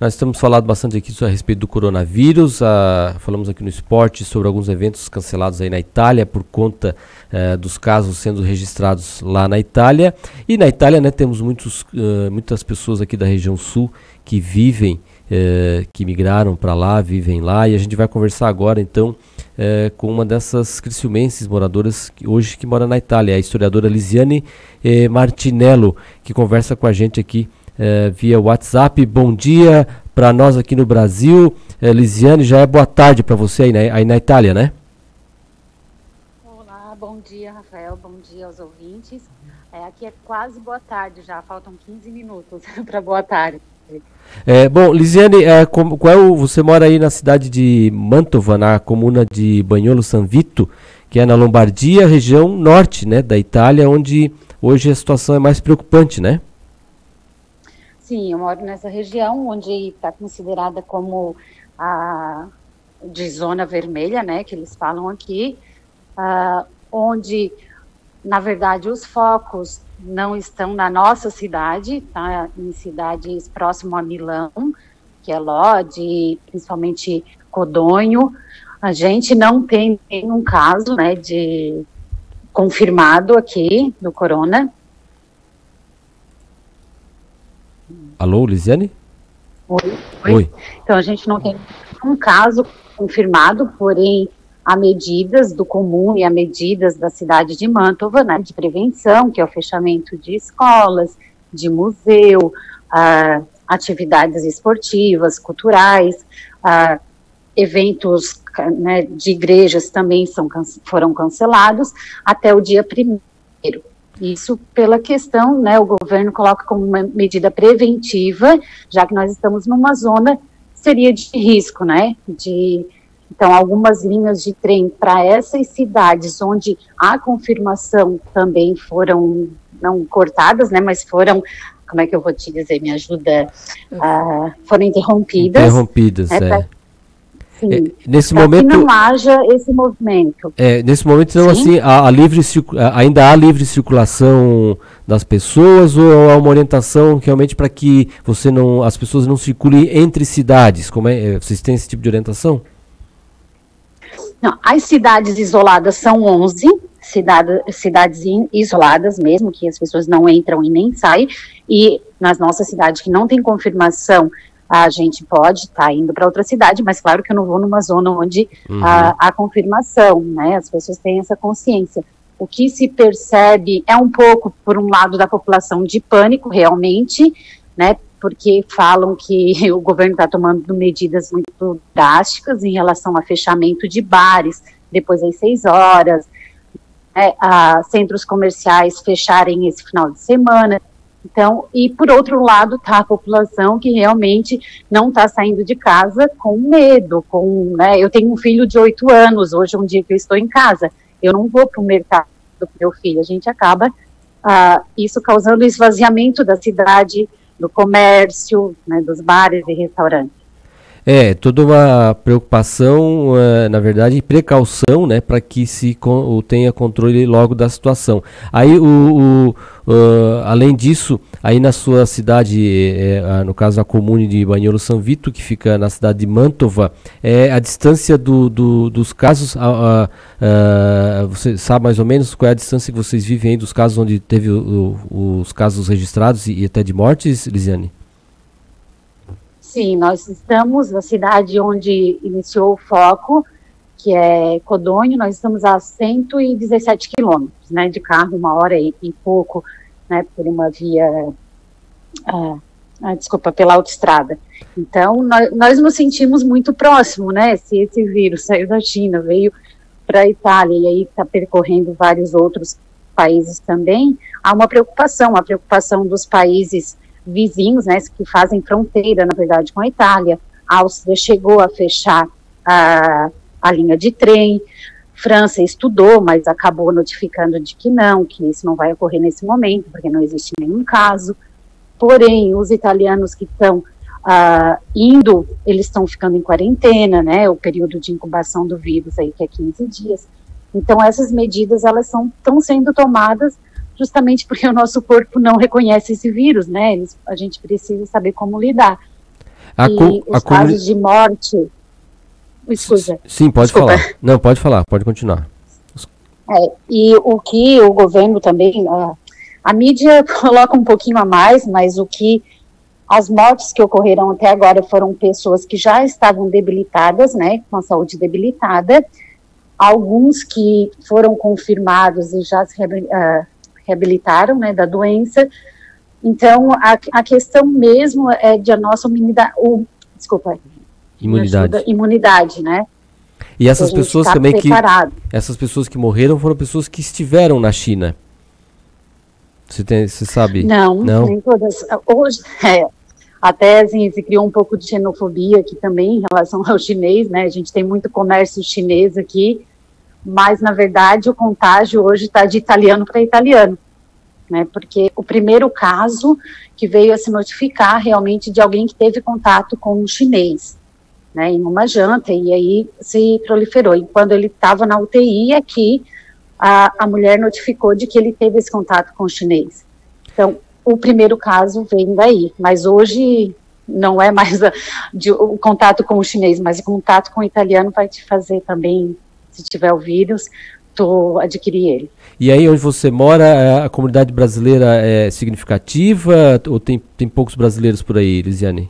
Nós temos falado bastante aqui a respeito do coronavírus, falamos aqui no esporte sobre alguns eventos cancelados aí na Itália por conta dos casos sendo registrados lá na Itália. E na Itália, né, temos muitas pessoas aqui da região sul que vivem, que migraram para lá, vivem lá, e a gente vai conversar agora então com uma dessas criciumenses moradoras que mora na Itália, a historiadora Lisiane Martinello, que conversa com a gente aqui via WhatsApp. Bom dia para nós aqui no Brasil. Lisiane, já é boa tarde para você aí na Itália, né? Olá, bom dia, Rafael, bom dia aos ouvintes. Aqui é quase boa tarde já, faltam 15 minutos para boa tarde. Bom, Lisiane, você mora aí na cidade de Mantova, na comuna de Bagnolo San Vito, que é na Lombardia, região norte, né, da Itália, onde hoje a situação é mais preocupante, né? Sim, eu moro nessa região onde está considerada como de zona vermelha, né, que eles falam aqui, onde, na verdade, os focos não estão na nossa cidade, tá? Em cidades próximo a Milão, que é Lodi, principalmente Codogno. A gente não tem nenhum caso, né, de confirmado aqui do corona. Alô, Lisiane? Oi. Então, a gente não tem um caso confirmado, porém, há medidas do comune e há medidas da cidade de Mantova, né, de prevenção, que é o fechamento de escolas, de museu, atividades esportivas, culturais, eventos, né, de igrejas também foram cancelados até o dia 1º. Isso pela questão, né, o governo coloca como uma medida preventiva, já que nós estamos numa zona, seria de risco, né, Então, algumas linhas de trem para essas cidades onde a confirmação também foram, não cortadas, né, mas foram, como é que eu vou te dizer, me ajuda, foram interrompidas. Interrompidas, né, sim, nesse momento que não haja esse movimento. Nesse momento, então, assim, ainda há livre circulação das pessoas, ou há uma orientação realmente para que as pessoas não circulem entre cidades? Vocês têm esse tipo de orientação? Não, as cidades isoladas são 11, cidades isoladas mesmo, que as pessoas não entram e nem saem, e nas nossas cidades que não tem confirmação, a gente pode estar indo para outra cidade, mas claro que eu não vou numa zona onde há confirmação, né, as pessoas têm essa consciência. O que se percebe é um pouco, por um lado, da população de pânico, realmente, né, porque falam que o governo está tomando medidas muito drásticas em relação a fechamento de bares, depois das 6 horas, centros comerciais fecharem esse final de semana. Então, e por outro lado está a população que realmente não está saindo de casa com medo, né, eu tenho um filho de 8 anos, hoje é um dia que eu estou em casa, eu não vou para o mercado com meu filho, a gente acaba isso causando esvaziamento da cidade, do comércio, né, dos bares e restaurantes. Toda uma preocupação, na verdade, e precaução, né, para que se tenha controle logo da situação. Aí, além disso, aí na sua cidade, no caso a comune de Bagnolo San Vito, que fica na cidade de Mantova, a distância dos casos, você sabe mais ou menos qual é a distância que vocês vivem aí dos casos onde teve os casos registrados e até de mortes, Lisiane? Sim, nós estamos na cidade onde iniciou o foco, que é Codogno, nós estamos a 117 quilômetros, né, de carro, 1 hora e pouco, né, por uma via, pela autoestrada. Então, nós nos sentimos muito próximo, né, se esse vírus saiu da China, veio para a Itália e aí está percorrendo vários outros países também, há uma preocupação, a preocupação dos países vizinhos, né, que fazem fronteira, na verdade, com a Itália. A Áustria chegou a fechar a linha de trem, França estudou, mas acabou notificando de que isso não vai ocorrer nesse momento, porque não existe nenhum caso. Porém, os italianos que estão indo, eles estão ficando em quarentena, né, o período de incubação do vírus aí, que é 15 dias. Então, essas medidas, elas estão sendo tomadas justamente porque o nosso corpo não reconhece esse vírus, né? A gente precisa saber como lidar. E os casos de morte... Escusa. Sim, pode falar. Não, pode falar, pode continuar. E o que o governo também... A mídia coloca um pouquinho a mais, mas as mortes que ocorreram até agora foram pessoas que já estavam debilitadas, né, com a saúde debilitada, alguns que foram confirmados e já se reabilitaram, né, da doença. Então, a questão mesmo é de a nossa imunidade, né? E essas pessoas também essas pessoas que morreram foram pessoas que estiveram na China. Você sabe? Não, nem todas. Hoje, até assim, se criou um pouco de xenofobia aqui também em relação ao chinês, né? A gente tem muito comércio chinês aqui, mas na verdade o contágio hoje está de italiano para italiano, né? Porque o primeiro caso que veio a se notificar realmente de alguém que teve contato com um chinês, né? Em uma janta, e aí se proliferou. E quando ele estava na UTI aqui, a mulher notificou de que ele teve esse contato com o chinês. Então, o primeiro caso vem daí, mas hoje não é mais o contato com o chinês, mas o contato com o italiano vai te fazer também, se tiver o vírus, tu adquirir ele. E aí onde você mora, a comunidade brasileira é significativa ou tem poucos brasileiros por aí, Lisiane?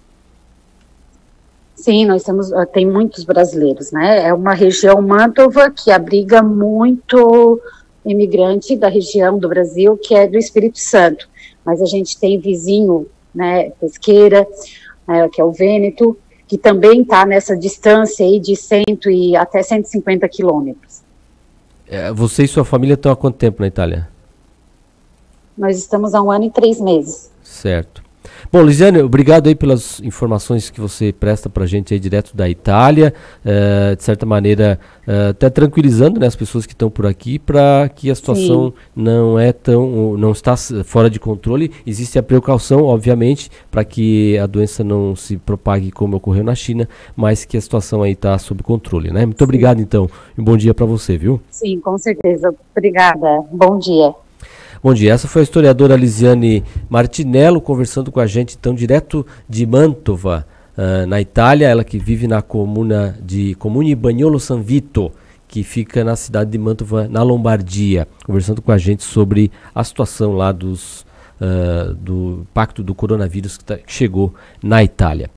Sim, tem muitos brasileiros, né? É uma região, Mantova, que abriga muito imigrante da região do Brasil, que é do Espírito Santo. Mas a gente tem vizinho, né, Pesqueira, que é o Vêneto, que também está nessa distância aí de 100 e até 150 quilômetros. Você e sua família estão há quanto tempo na Itália? Nós estamos há 1 ano e 3 meses. Certo. Bom, Lisiane, obrigado aí pelas informações que você presta pra gente aí direto da Itália, de certa maneira até tranquilizando, né, as pessoas que estão por aqui, para que a situação não está fora de controle. Existe a precaução, obviamente, para que a doença não se propague como ocorreu na China, mas que a situação aí está sob controle, né? Muito obrigado, então, e um bom dia para você, viu? Sim, com certeza. Obrigada. Bom dia. Bom dia, essa foi a historiadora Lisiane Martinello conversando com a gente, então, direto de Mantova, na Itália, ela que vive na Comune Bagnolo San Vito, que fica na cidade de Mantova, na Lombardia, conversando com a gente sobre a situação lá do impacto do coronavírus que chegou na Itália.